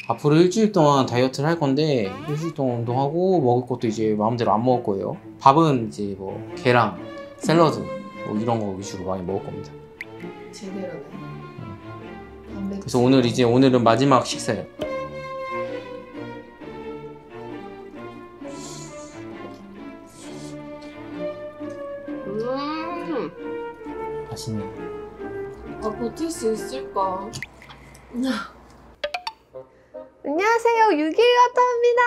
앞으로 일주일 동안 다이어트를 할 건데 일주일 동안 운동하고 먹을 것도 이제 마음대로 안 먹을 거예요. 밥은 이제 뭐 계란, 샐러드 뭐 이런 거 위주로 많이 먹을 겁니다. 제대로네. 그래서 오늘은 마지막 식사예요. 맛있네. 아, 버틸 수 있을까? 안녕하세요, 유길가타입니다.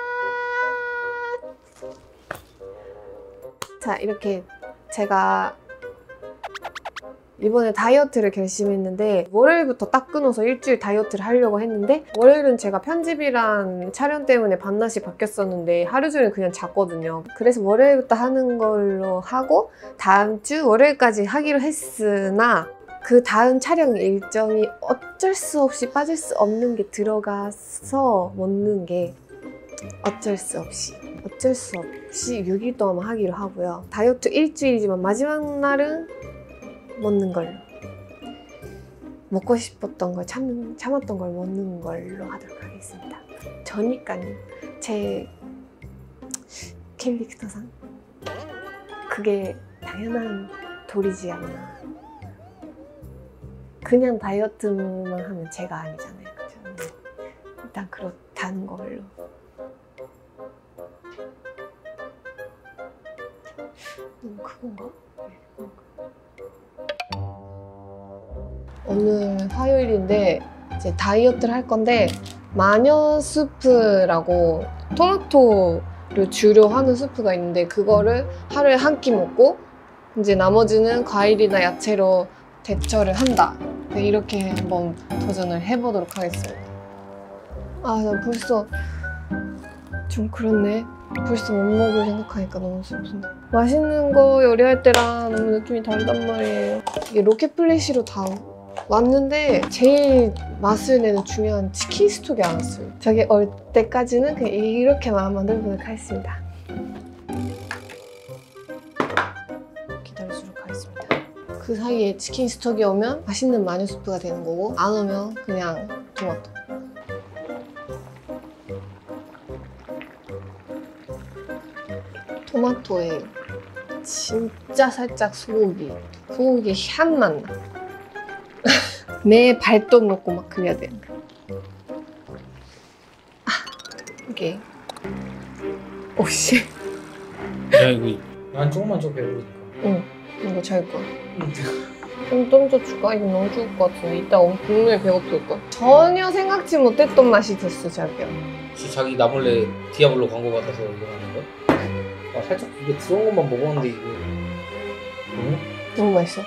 자, 이렇게 제가 이번에 다이어트를 결심했는데 월요일부터 딱 끊어서 일주일 다이어트를 하려고 했는데 월요일은 제가 편집이랑 촬영 때문에 밤낮이 바뀌었었는데 하루 종일 그냥 잤거든요. 그래서 월요일부터 하는 걸로 하고 다음 주 월요일까지 하기로 했으나 그 다음 촬영 일정이 어쩔 수 없이 빠질 수 없는 게 들어가서 먹는 게 어쩔 수 없이 6일 동안 하기로 하고요. 다이어트 일주일이지만 마지막 날은 먹는 걸로, 먹고 싶었던 걸 참았던 걸 먹는 걸로 하도록 하겠습니다. 저니까요. 제 캐릭터상 그게 당연한 도리지 않나. 그냥 다이어트만 하면 제가 아니잖아요, 그죠? 일단 그렇다는 걸로. 너무 그건가? 오늘 화요일인데 이제 다이어트를 할 건데 마녀 수프라고 토마토를 주로 하는 수프가 있는데 그거를 하루에 한 끼 먹고 이제 나머지는 과일이나 야채로 대처를 한다. 네, 이렇게 한번 도전을 해보도록 하겠습니다. 아, 나 벌써 좀 그렇네. 벌써 못 먹을 생각하니까 너무 슬픈데. 맛있는 거 요리할 때랑 너무 느낌이 다르단 말이에요. 이게 로켓 플래시로 다 왔는데 제일 맛을 내는 중요한 치킨 스톡이 안 왔어요. 저게 올 때까지는 그냥 이렇게만 만들어보도록 하겠습니다. 기다려주도록 하겠습니다. 그 사이에 치킨 스톡이 오면 맛있는 마녀 수프가 되는 거고 안 오면 그냥 토마토. 토마토에 진짜 살짝 소고기 향만 나. 내 발톱 놓고 막 그려야 돼. 아, 이게 오씨. 야 이거 난 조금만 좀 배우니까. 응, 이거 잘 거야. 좀 더 줄까? 이거 너무 좋을 것 같은데 이따 분명히 배고플걸? 전혀 생각지 못했던 맛이 됐어, 자기야. 혹시 자기 나 몰래 디아블로 광고 받아서 이거 하는 거야? 아, 살짝 이게 들어온 것만 먹었는데 이거 너무 맛있어.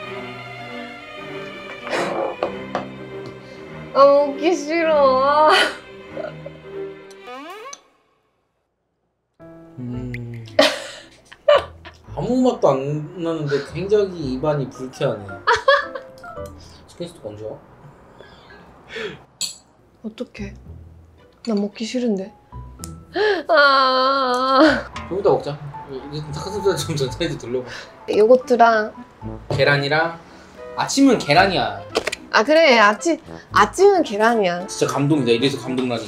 아, 먹기 싫어. 아무 맛도 안 나는데 굉장히 입안이 불쾌하네. 치킨 스톡 언제 와? 어떡해. 나 먹기 싫은데. 아. 좀 이따 먹자. 닭가슴살 좀 전자레인지 돌려봐. 요거트랑 계란이랑 아침은 계란이야. 아, 그래. 아침은 계란이야. 진짜 감동이다. 이래서 감동나지.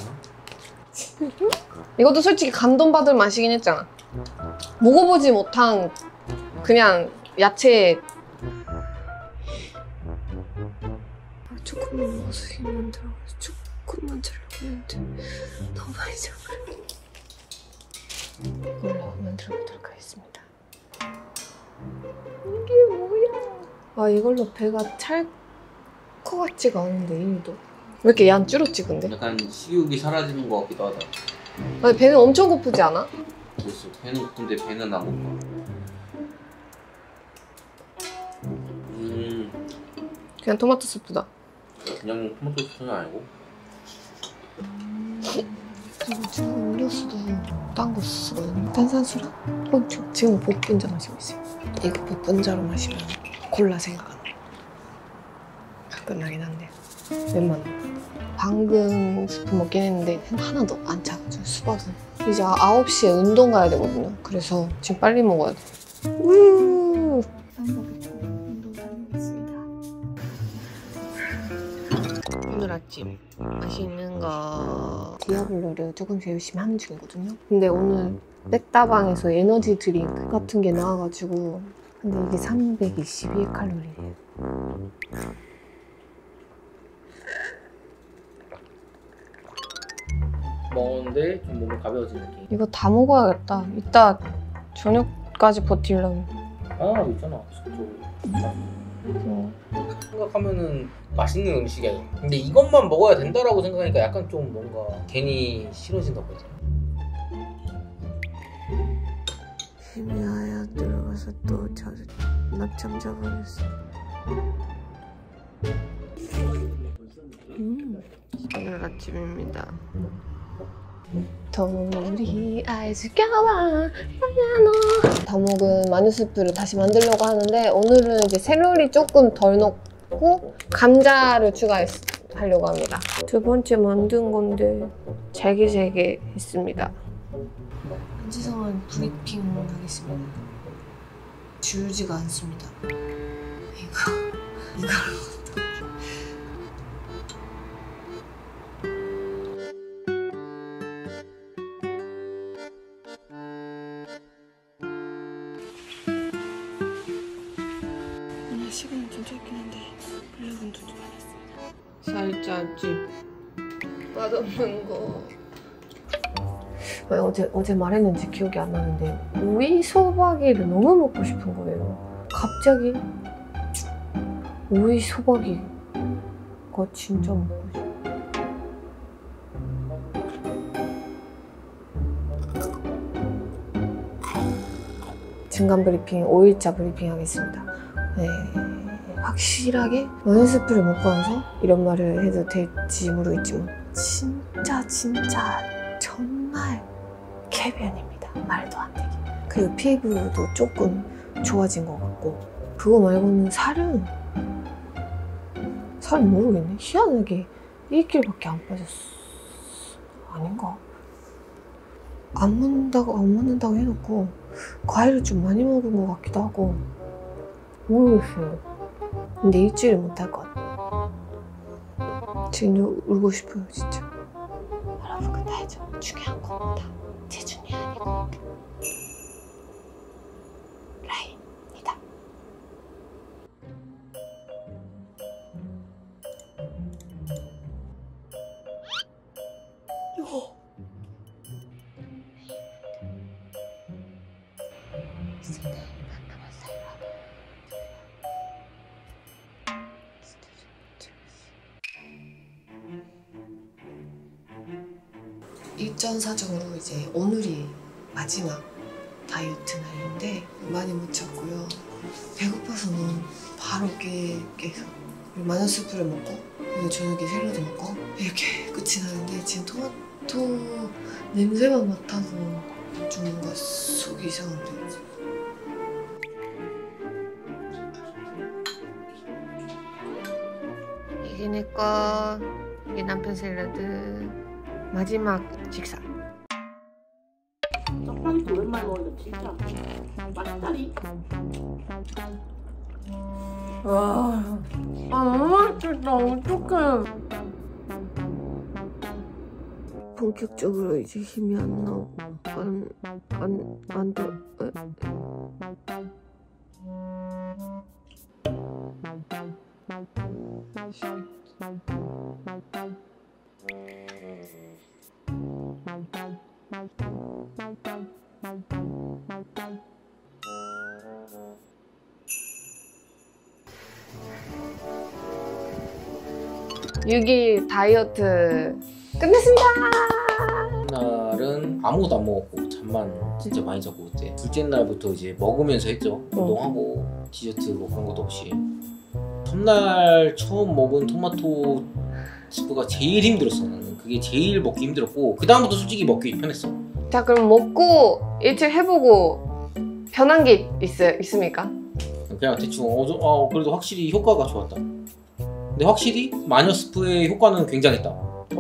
이것도 솔직히 감동받을 맛이긴 했잖아. 먹어보지 못한 그냥 야채. 조금만 먹어서 힘만 들어가서 조금만 자려고 했는데 너무 많이 잡으려. 이걸로 만들어보도록 하겠습니다. 이게 뭐야? 아, 이걸로 배가 찰 것 같지가 않은데 1도. 왜 이렇게 양 줄었지 근데? 약간 식욕이 사라지는 것 같기도 하다. 아니, 배는 엄청 고프지 않아? 모르겠어. 배는 고픈데 배는 안 고파. 그냥 토마토 스프다. 그냥 토마토 소스는 아니고. 그리고 지금 음료수도 딴 거 쓰거든요. 탄산수랑 지금 복분자 마시고 있어요. 이거 복분자로 마시면 콜라 생각나. 끝나긴 한데 웬만하면. 방금 스프 먹긴 했는데 하나도 안 차가지고 수박은. 이제 9시에 운동 가야 되거든요. 그래서 지금 빨리 먹어야 돼. 운동 다녀오겠습니다. 오늘 아침 맛있는 거 디아블로를 조금씩 열심히 하는 중이거든요. 근데 오늘 백다방에서 에너지 드링크 같은 게 나와가지고 근데 이게 322칼로리예요. 먹었는데 좀 몸이 가벼워진 느낌. 이거 다 먹어야겠다. 이따 저녁까지 버틸려면. 아 있잖아. 생각하면은 맛있는 음식이야. 근데 이것만 먹어야 된다라고 생각하니까 약간 좀 뭔가 괜히 싫어진다고 해야 되나? 힘이 아예 들어가서 또 낮잠 자버렸어. 오늘 아침입니다. 더물이 아이스겨워 더먹은 마늘수프를 다시 만들려고 하는데 오늘은 이제 샐러리 조금 덜 넣고 감자를 추가하려고 합니다. 두 번째 만든 건데 잘게 했습니다. 한지성은 브리핑 하겠습니다. 줄지가 않습니다. 이걸 시간은 좀 짧긴 한데 블랙은 좀 많이 했습니다. 살짝집 맛없는 거. 어제 말했는지 기억이 안 나는데 오이 소박이를 너무 먹고 싶은 거예요. 갑자기 오이 소박이가 진짜 먹고 싶어. 중간 브리핑, 5일차 브리핑 하겠습니다. 네, 확실하게 마늘수프를 먹고 나서 이런 말을 해도 될지 모르겠지만 진짜 정말 개변입니다. 말도 안 되게. 그리고 피부도 조금 좋아진 것 같고 그거 말고는 살은 모르겠네. 희한하게 1kg밖에 안 빠졌어. 아닌가? 안 먹는다고 해놓고 과일을 좀 많이 먹은 것 같기도 하고 모르겠어요. 근데 일주일 못할 것 같아. 지금 울고 싶어요 진짜. 여러분 근데 알죠? 중요한 건 다 체중이 아니고 라인이다. 요. 일전 사정으로 이제 오늘이 마지막 다이어트 날인데 많이 못 쳤고요. 배고파서는 바로 깨서 마늘수프를 먹고 그리고 저녁에 샐러드 먹고 이렇게 끝이 나는데 지금 토마토 냄새만 맡아서 좀 뭔가 속이 이상한데. 이게 내 거, 이게 남편 샐러드. 마지막 식사. 떡볶이도 오랜만에 먹으니까 진짜 맛있다니. 와, 너무 맛있다. 어떡해. 본격적으로 이제 힘이 안 나오고 안 돼. (6일) 다이어트 끝냈습니다. 날은 아무것도 안 먹었고 잠만 진짜 많이 자고 그때 둘째 날부터 이제 먹으면서 했죠. 운동하고 디저트 뭐 그런 것도 없이. 첫날 처음 먹은 토마토 스프가 제일 힘들었어. 나는 그게 제일 먹기 힘들었고 그 다음부터 솔직히 먹기 편했어. 자 그럼 먹고 일주일 해보고 변한 게 있습니까? 그냥 대충 그래도 확실히 효과가 좋았다. 근데 확실히 마녀 스프의 효과는 굉장했다.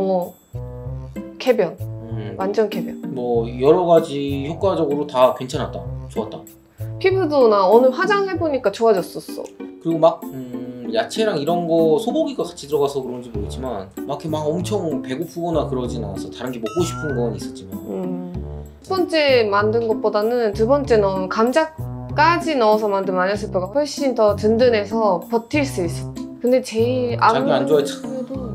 개변. 완전 개변. 뭐 여러 가지 효과적으로 다 괜찮았다. 좋았다. 피부도 나 오늘 화장해보니까 좋아졌었어. 그리고 막 야채랑 이런 거 소고기가 같이 들어가서 그런지 모르겠지만 막 이렇게 막 엄청 배고프거나 그러진 않았어. 다른 게 먹고 싶은 건 있었지만. 첫 번째 만든 것보다는 두 번째 넣은 감자까지 넣어서 만든 마녀스프가 훨씬 더 든든해서 버틸 수 있어. 근데 제일 자기 안 좋아했잖아.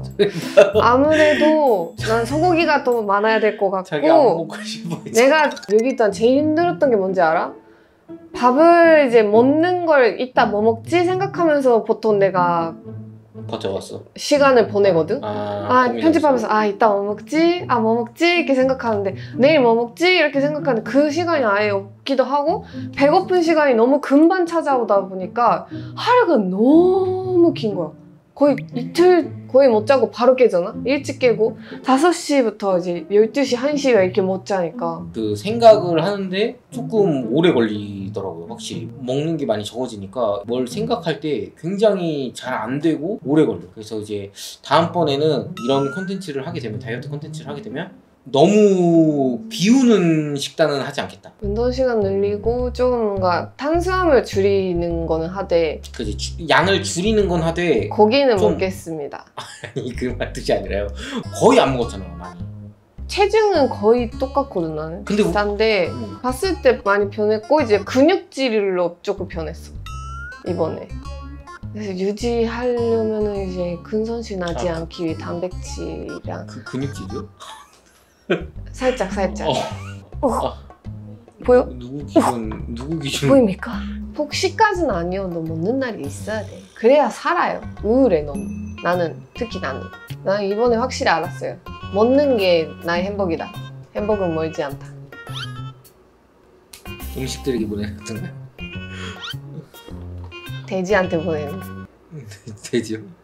아무래도 난 소고기가 더 많아야 될 것 자기 안 같고 먹고 싶어 했지. 내가 여기 일단 제일 힘들었던 게 뭔지 알아? 밥을 이제 먹는 걸 이따 뭐 먹지 생각하면서 보통 내가 버텨왔어. 시간을 보내거든? 편집하면서 이따 뭐 먹지? 뭐 먹지? 이렇게 생각하는데 내일 뭐 먹지? 이렇게 생각하는데 그 시간이 아예 없기도 하고 배고픈 시간이 너무 금방 찾아오다 보니까 하루가 너무 긴 거야. 거의 이틀 거의 못 자고 바로 깨잖아? 일찍 깨고 5시부터 이제 12시, 1시가 이렇게 못 자니까 그 생각을 하는데 조금 오래 걸리더라고요. 확실히 먹는 게 많이 적어지니까 뭘 생각할 때 굉장히 잘 안 되고 오래 걸려. 그래서 이제 다음번에는 이런 콘텐츠를 하게 되면, 다이어트 콘텐츠를 하게 되면 너무 비우는 식단은 하지 않겠다. 운동 시간 늘리고 좀 뭔가 탄수화물 줄이는 거는 하되 그지, 양을 줄이는 건 하되 고기는 좀- 먹겠습니다. 아니 그 말 뜻이 아니라요. 거의 안 먹었잖아 많이. 체중은 거의 똑같거든 나는. 근데 비슷한데 봤을 때 많이 변했고 이제 근육질로 조금 변했어 이번에. 그래서 유지하려면은 이제 근손실 나지 않기 위해 단백질이랑 그 근육질이요? 살짝 어. 보여? 누구 기준? 보입니까? 폭식까지는 아니어도 먹는 날이 있어야 돼. 그래야 살아요. 우울해 너무. 특히 나는 이번에 확실히 알았어요. 먹는 게 나의 행복이다. 행복은 멀지 않다. 음식들에게 보내는 건가요? 돼지한테 보내는. 돼지요?